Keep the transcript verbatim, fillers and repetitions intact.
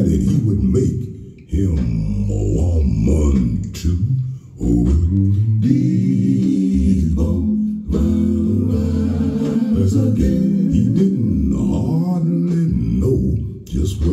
that he would make him a woman too. Oh, indeed, oh, as again, he didn't hardly know just what